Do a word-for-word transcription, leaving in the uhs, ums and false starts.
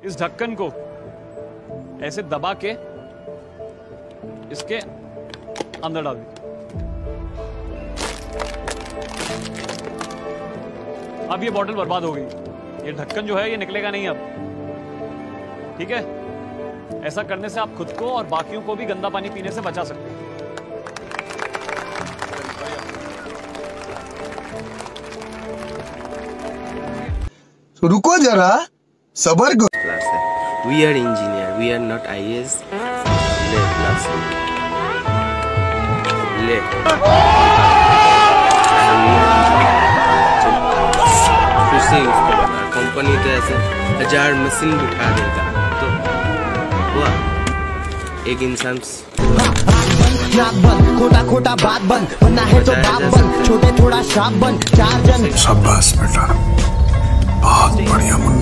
इस ढक्कन को ऐसे दबा के इसके अंदर डाल दीजिए। अब ये बॉटल बर्बाद हो गई, ये ढक्कन जो है ये निकलेगा नहीं अब, ठीक है। ऐसा करने से आप खुद को और बाकियों को भी गंदा पानी पीने से बचा सकते हैं। तो रुको जरा, सबर करो। We are engineer, we are not I A S. ले क्लास ले खुशी उसको बना। कंपनी तो ऐसे हजार मशीन बिठा देता तो हुआ एक इंसान। खोटा खोटा बात बंद, बनना है तो बाप बंद, छोटे थोड़ा शाप बंद, चार जन। शाबाश बेटा, बहुत बढ़िया मुन्ना।